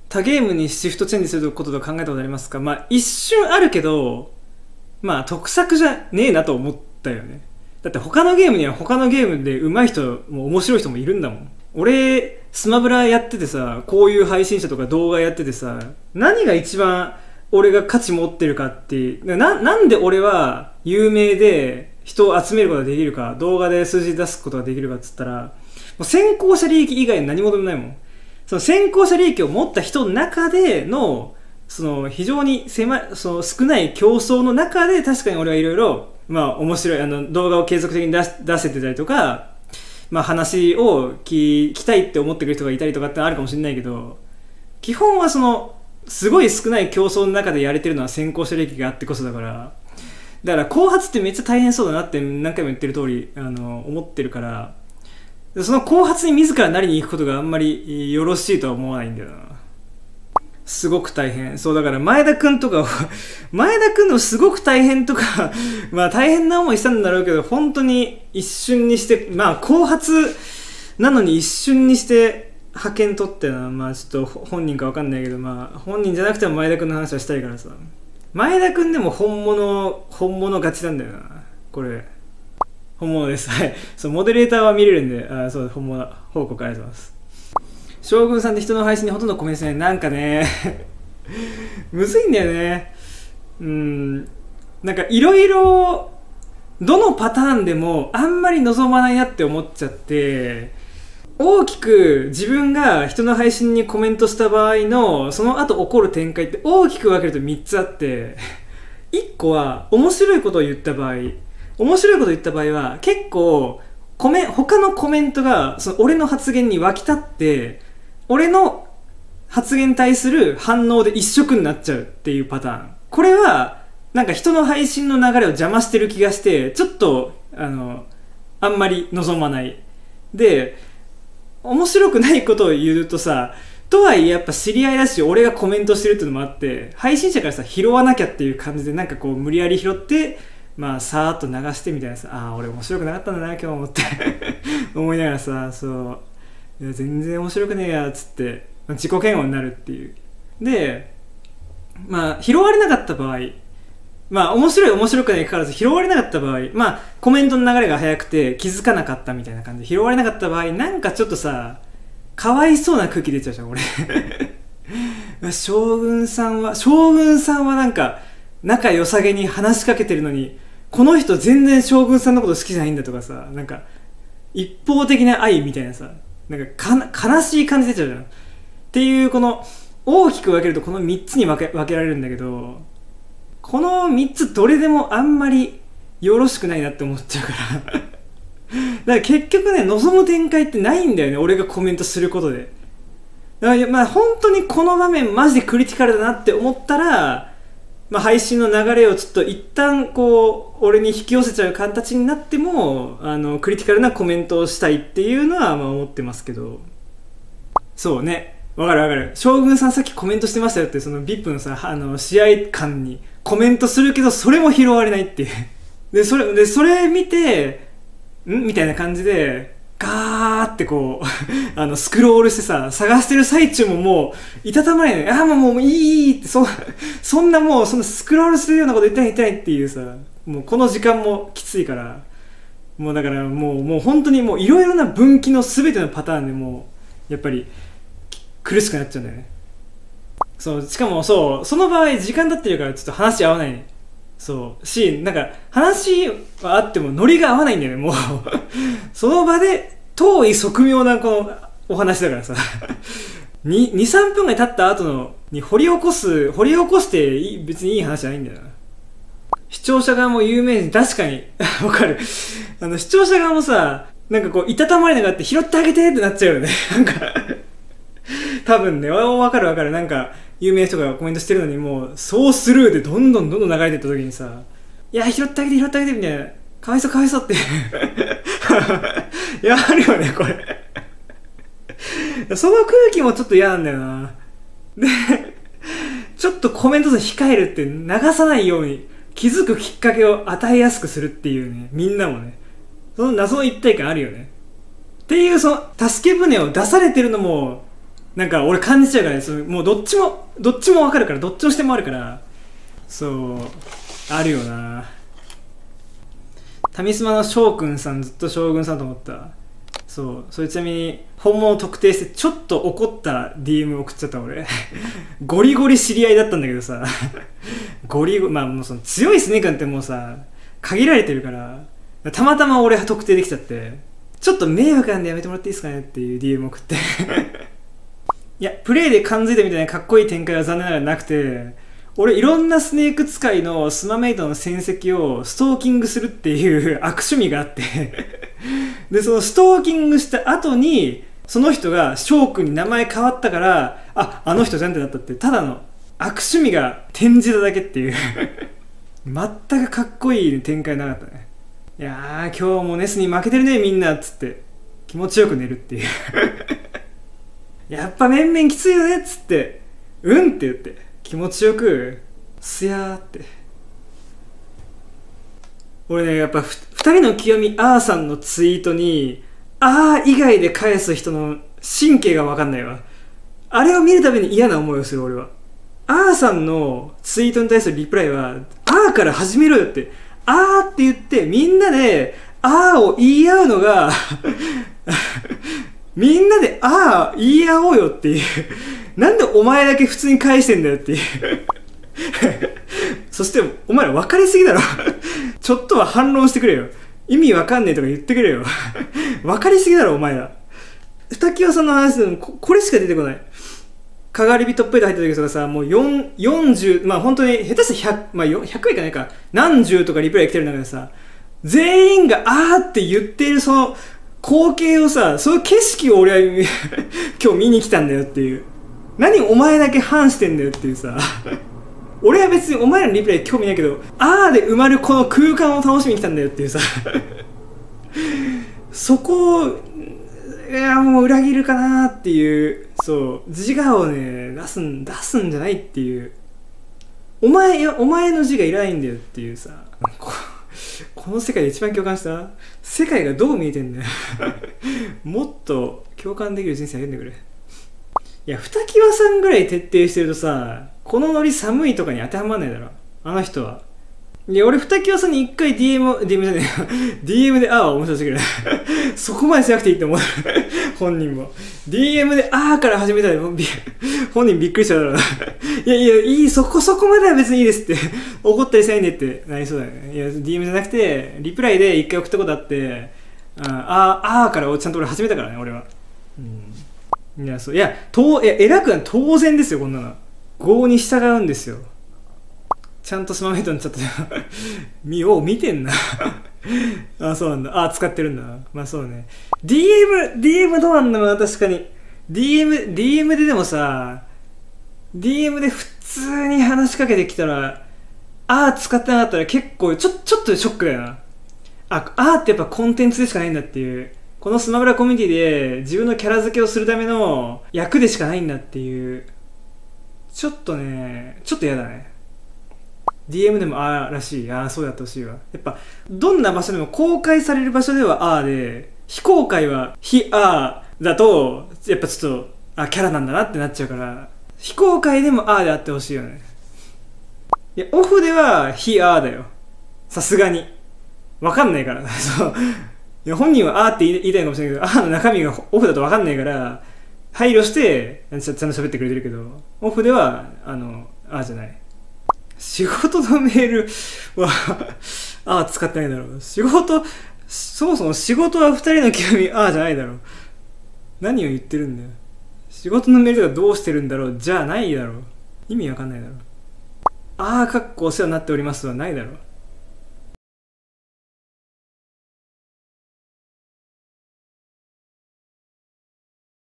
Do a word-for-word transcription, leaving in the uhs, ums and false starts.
他ゲームにシフトチェンジすることと考えたことありますか？まあ一瞬あるけど、まあ得策じゃねえなと思ったよね。だって他のゲームには他のゲームで上手い人も面白い人もいるんだもん。俺スマブラやっててさ、こういう配信者とか動画やっててさ、何が一番俺が価値持ってるかって、な、なんで俺は有名で人を集めることができるか、動画で数字出すことができるかっつったら、もう先行者利益以外何もでもないもん。その先行者利益を持った人の中での、その非常に狭い、その少ない競争の中で確かに俺はいろいろ、まあ面白い、あの動画を継続的に出し出せてたりとか、まあ話を聞きたいって思ってくる人がいたりとかってあるかもしれないけど、基本はその、すごい少ない競争の中でやれてるのは先行者利益があってこそだから、だから後発ってめっちゃ大変そうだなって何回も言ってる通り、あの、思ってるから、その後発に自らなりに行くことがあんまりよろしいとは思わないんだよな。すごく大変。そうだから前田くんとか前田くんのすごく大変とかまあ大変な思いしたんだろうけど、本当に一瞬にして、まあ後発なのに一瞬にして派遣取ってな、まあちょっと本人かわかんないけど、まあ本人じゃなくても前田くんの話はしたいからさ。前田くんでも本物、本物勝ちなんだよな。これ。本物です。はい。そう、モデレーターは見れるんで、あ、そう、本物報告ありがとうございます。将軍さんって人の配信にほとんどコメントしない。なんかねむずいんだよね。うん。なんかいろいろ、どのパターンでもあんまり望まないなって思っちゃって、大きく自分が人の配信にコメントした場合のその後起こる展開って大きく分けるとみっつあっていっこは面白いことを言った場合面白いことを言った場合は結構コメ他のコメントがその俺の発言に湧き立って俺の発言に対する反応で一色になっちゃうっていうパターン。これはなんか人の配信の流れを邪魔してる気がしてちょっとあのあんまり望まないで、面白くないことを言うとさ、とはいえやっぱ知り合いだし俺がコメントしてるっていうのもあって配信者からさ拾わなきゃっていう感じでなんかこう無理やり拾ってまあさーっと流してみたいなさ、ああ俺面白くなかったんだな今日思って思いながらさ、そういや全然面白くねえやっつって自己嫌悪になるっていう。でまあ拾われなかった場合、まあ面白い面白くないかかわらず拾われなかった場合、まあコメントの流れが早くて気づかなかったみたいな感じで拾われなかった場合、なんかちょっとさかわいそうな空気出ちゃうじゃん俺将軍さんは将軍さんはなんか仲良さげに話しかけてるのにこの人全然将軍さんのこと好きじゃないんだとかさ、なんか一方的な愛みたいなさ、なんかか悲しい感じ出ちゃうじゃんっていう、この大きく分けるとこのみっつに分け、分けられるんだけど、このみっつどれでもあんまりよろしくないなって思っちゃうからだから結局ね望む展開ってないんだよね俺がコメントすることで。だからまあ本当にこの場面マジでクリティカルだなって思ったら、まあ、配信の流れをちょっと一旦こう俺に引き寄せちゃう形になってもあのクリティカルなコメントをしたいっていうのはまあ思ってますけど。そうね、わかるわかる。将軍さんさっきコメントしてましたよって、その ブイアイピー のさあの試合間にコメントするけどそれも拾われないっていうでそれでそれ見てんみたいな感じでガーってこうあのスクロールしてさ探してる最中ももういたたまれない。ああもうもういいいいって そ, そんなもうそのスクロールするようなこと言ってない言ってないっていうさ、もうこの時間もきついから、もうだからもうもう本当にもういろいろな分岐の全てのパターンでもうやっぱり苦しくなっちゃうんだよね。そうしかもそうその場合時間経ってるからちょっと話合わないね。そうしなんか話はあってもノリが合わないんだよねもうその場で遠い側面なこのお話だからさにさんぷんぐらい経った後のに掘り起こす掘り起こしていい別にいい話じゃないんだよな。視聴者側も有名人確かにわかる。あの視聴者側もさなんかこういたたまれながって拾ってあげてってなっちゃうよねなんか多分ねわかるわかる。なんか有名な人がコメントしてるのにもうそうスルーでどんどんどんどん流れてった時にさ、いや拾ってあげて拾ってあげてみたいな、かわいそうかわいそうっていやあるよねこれその空気もちょっと嫌なんだよな。でちょっとコメント数控えるって流さないように気づくきっかけを与えやすくするっていうね、みんなもねその謎の一体感あるよねっていう、その助け舟を出されてるのもなんか俺感じちゃうからね、そのもうどっちもどっちも分かるから、どっちの視点もあるから、そうあるよな。タミスマの翔くんさんずっと将軍さんと思った。そうそれちなみに本物特定してちょっと怒った ディーエム 送っちゃった俺ゴリゴリ知り合いだったんだけどさゴリゴリまあもうその強いスネークなんてもうさ限られてるから、たまたま俺は特定できちゃって、ちょっと迷惑なんでやめてもらっていいですかねっていう ディーエム 送っていやプレイで感づいたみたいなかっこいい展開は残念ながらなくて、俺いろんなスネーク使いのスマメイトの戦績をストーキングするっていう悪趣味があってでそのストーキングした後にその人が翔くんに名前変わったから、ああの人じゃんってなったって、ただの悪趣味が転じただけっていう全くかっこいい展開なかったね。いやー今日もネスに負けてるねみんなっつって気持ちよく寝るっていうやっぱ面々きついよねっつってうんって言って気持ちよくすやーって。俺ねやっぱふたりの極みあーさんのツイートにあー以外で返す人の神経が分かんないわ。あれを見るたびに嫌な思いをする俺は。あーさんのツイートに対するリプライはあーから始めろよって、あーって言ってみんなであーを言い合うのがみんなであー言い合おうよっていうなんでお前だけ普通に返してんだよっていうそしてお前ら分かりすぎだろちょっとは反論してくれよ、意味わかんねえとか言ってくれよ分かりすぎだろお前ら。二木さんの話でも こ, これしか出てこない。かがり火トップで入った時とかさ、もうよんじゅう、まあ本当に下手してひゃく、まあ、ひゃくいかないか何十とかリプライ来てる中でさ、全員があーって言っているその光景をさ、その景色を俺は今日見に来たんだよっていう、何お前だけ反してんだよっていうさ俺は別にお前らのリプライ興味ないけど、あーで埋まるこの空間を楽しみに来たんだよっていうさそこをいやもう裏切るかなっていう、そう自我をね出すん出すんじゃないっていう、お前いやお前の字がいらないんだよっていうさ、こ, この世界で一番共感した世界がどう見えてんだよもっと共感できる人生歩んでくれ。いや二木和さんぐらい徹底してるとさ、このノリ寒いとかに当てはまんないだろあの人は。いや俺二木和さんに一回 ディーエム ディーエム じゃねえディーエム であーは面白すぎるそこまでしなくていいって思う本人も ディーエム であーから始めたら本人びっくりしちゃうだろうないやいやいいそこそこまでは別にいいですって怒ったりしないんでってなりそうだよね。いや ディーエム じゃなくてリプライで一回送ったことあって、あーあーからちゃんと俺始めたからね俺は。うん、いやそういやといや偉くは当然ですよ、こんなの業に従うんですよ。ちゃんとスマメイトにちょっと見よう見てんなあそうなんだ、あ使ってるんだ。まあそうね、 ディーエム ディーエム どうなんだろうな。確かに ディーエム ディーエム ででもさ ディーエム で普通に話しかけてきたらあ使ってなかったら結構ちょちょっとショックだよな。ああってやっぱコンテンツでしかないんだっていう、このスマブラコミュニティで自分のキャラ付けをするための役でしかないんだっていう、ちょっとねちょっと嫌だね。ディーエム でもあーらしい、ああそうやってほしいわ。やっぱどんな場所でも公開される場所ではあーで、非公開は非あーだとやっぱちょっとあキャラなんだなってなっちゃうから、非公開でもあーであってほしいよね。いやオフでは非あーだよ、さすがにわかんないからそういや本人はあーって言いたいかもしれないけど、あーの中身がオフだとわかんないから配慮してちゃんと喋ってくれてるけど、オフではあのあーじゃない。仕事のメールはああ使ってないだろう。仕事そもそも仕事はふたりの極みああじゃないだろう。何を言ってるんだよ。仕事のメールとかどうしてるんだろうじゃないだろう。意味わかんないだろう。ああかっこお世話になっておりますはないだろう。